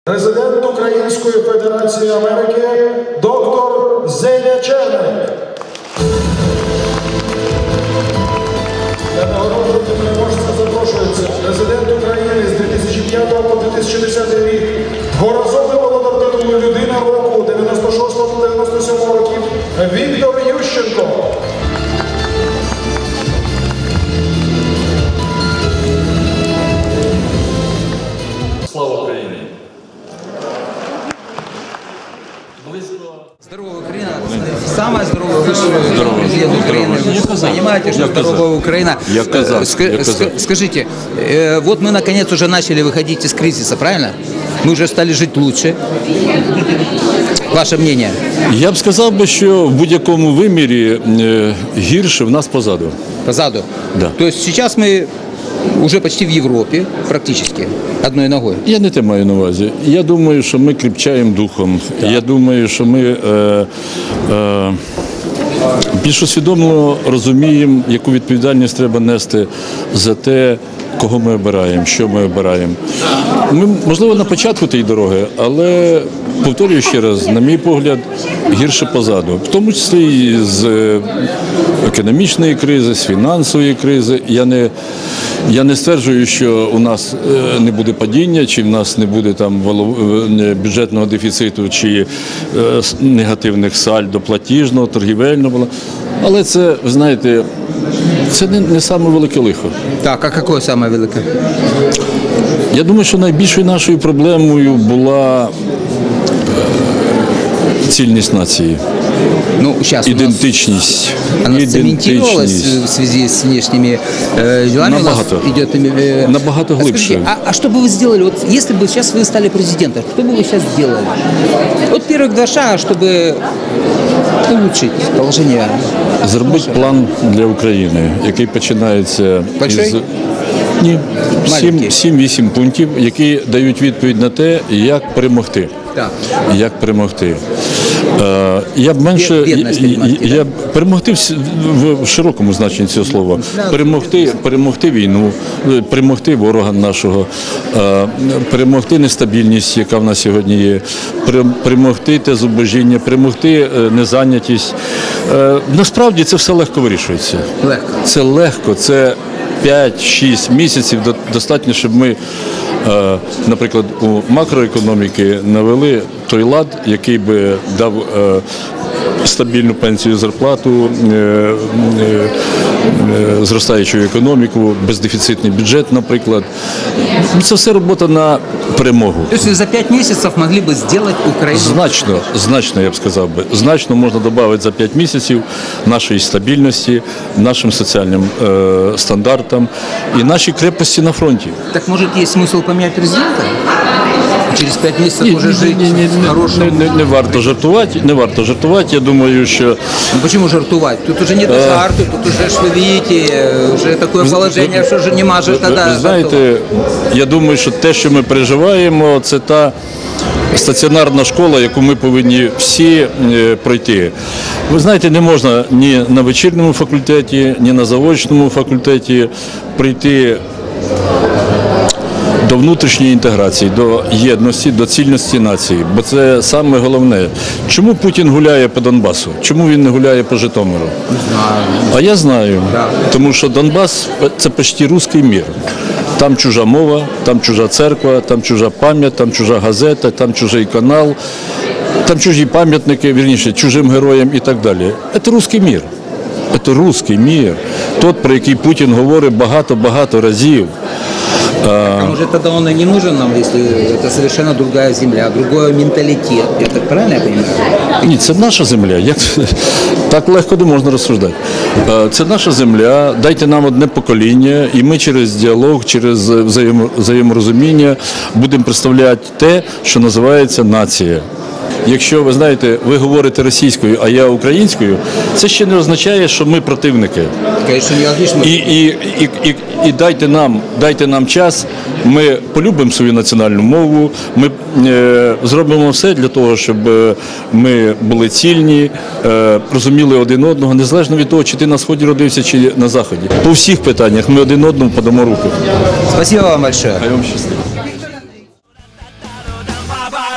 Президент Української Федерації Америки доктор Зеня Черник. Для нагородження переможця запрошується президент України з 2005 по 2010 рік, дворазовий володар титулу «Людина року» 96-97 років Віктор Ющенко. Слава Україні! Здоровая Украина, самая здоровая высшая президент Украины. Вы понимаете, что здоровая Украина? Скажите, вот мы наконец уже начали выходить из кризиса, правильно? Мы уже стали жить лучше. Ваше мнение? Я б сказав, що в будь-якому вимірі гірше в нас позаду. Позаду? Да. То есть сейчас мы уже почти в Европе, практически, одной ногой. Я не те маю на увазі. Я думаю, що ми кріпчаємо духом. Так. Я думаю, що ми більш усвідомлено розуміємо, яку відповідальність треба нести за те, кого ми обираємо, що ми обираємо. Ми, можливо, на початку тієї дороги, але, повторюю ще раз, на мій погляд, гірше позаду. В тому числі і з економічної кризи, з фінансової кризи. Я не стверджую, що у нас не буде падіння, чи в нас не буде там бюджетного дефіциту, чи негативних сальдо платіжного, торгівельного. Але це, ви знаєте, це не саме велике лихо. Так, а яке саме велике? Я думаю, що найбільшою нашою проблемою була цільність нації. Ну, сейчас идентичность. Она цементировалась в связи с внешними делами. Набагато. Набагато глубже. Скажите, а что бы вы сделали, вот если бы сейчас вы стали президентом, что бы вы сейчас сделали? Вот первых два шага, чтобы улучшить положение. Зробити план для України, який починається із... Ні, 7-8 пунктів, які дають відповідь на те, як перемогти. Так. Як перемогти. Я б менше... перемогти в широкому значенні цього слова. Перемогти війну, перемогти ворога нашого, перемогти нестабільність, яка в нас сьогодні є, перемогти те зубожіння, перемогти незайнятість. Насправді це все легко вирішується. Легко. Це легко, це 5-6 місяців достатньо, щоб ми, наприклад, у макроекономіки навели той лад, який би дав стабільну пенсію, зарплату, зростаючу економіку, бездефіцитний бюджет, наприклад. Це все робота на перемогу. Тобто за 5 місяців могли б зробити Україну? Значно, я б сказав би. Значно можна додати за 5 місяців нашої стабільності, нашим соціальним стандартам і нашій крепості на фронті. Так може є смисл поміняти президента? Через 5 місяців може жити хорошим? Не варто жартувати, я думаю, що... Ну, чому жартувати? Тут уже не до жарту, тут уже, ж ви бачите, вже таке положення, що вже нема жартувати. Ви знаєте, я думаю, що те, що ми переживаємо, це та стаціонарна школа, яку ми повинні всі пройти. Ви знаєте, не можна ні на вечірньому факультеті, ні на заочному факультеті прийти до внутрішньої інтеграції, до єдності, до цільності нації. Бо це саме головне. Чому Путін гуляє по Донбасу? Чому він не гуляє по Житомиру? Не знаю. А я знаю. Тому що Донбас – це почти русський мір. Там чужа мова, там чужа церква, там чужа пам'ять, там чужа газета, там чужий канал, там чужі пам'ятники, вірніше, чужим героям і так далі. Це русський мір. Це русський мір. Тот, про який Путін говорить багато-багато разів. А может тогда он и не нужен нам, если это совершенно другая земля, другой менталитет. Я так правильно я понимаю? Ні, це наша земля. Так легко не можна розсуждати. Це наша земля, дайте нам одне покоління, і ми через діалог, через взаєморозуміння будемо представляти те, що називається нація. Якщо, ви знаєте, ви говорите російською, а я українською, це ще не означає, що ми противники. І дайте нам час, ми полюбимо свою національну мову, ми зробимо все для того, щоб ми були цільні, розуміли один одного, незалежно від того, чи ти на Сході родився, чи на Заході. По всіх питаннях ми один одному подамо руку. Спасибо вам большое. Хай вам щастить. Baba